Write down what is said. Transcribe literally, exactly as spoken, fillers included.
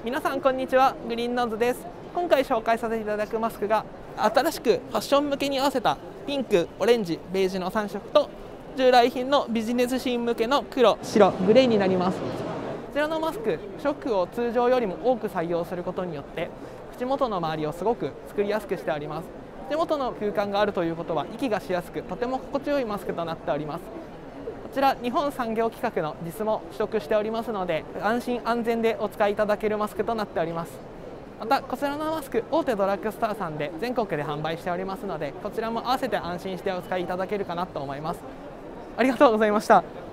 皆さんこんにちは、グリーンノーズです。今回紹介させていただくマスクが新しくファッション向けに合わせたピンク、オレンジ、ベージュのさん色と従来品のビジネスシーン向けの黒、白、グレーになります。こちらのマスク、ショックを通常よりも多く採用することによって口元の周りをすごく作りやすくしてあります。口元の空間があるということは息がしやすく、とても心地よいマスクとなっております。こちら日本産業規格の ジス も取得しておりますので、安心安全でお使いいただけるマスクとなっております。またこちらのマスク、大手ドラッグストアさんで全国で販売しておりますので、こちらも合わせて安心してお使いいただけるかなと思います。ありがとうございました。